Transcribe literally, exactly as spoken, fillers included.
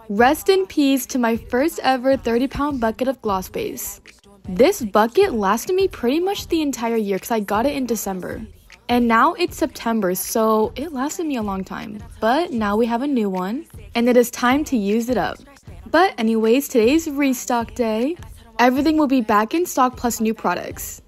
Rest in peace to my first ever thirty pound bucket of gloss base. This bucket lasted me pretty much the entire year because I got it in December. And now it's September, so it lasted me a long time. But now we have a new one, and it is time to use it up. But anyways, today's restock day. Everything will be back in stock plus new products.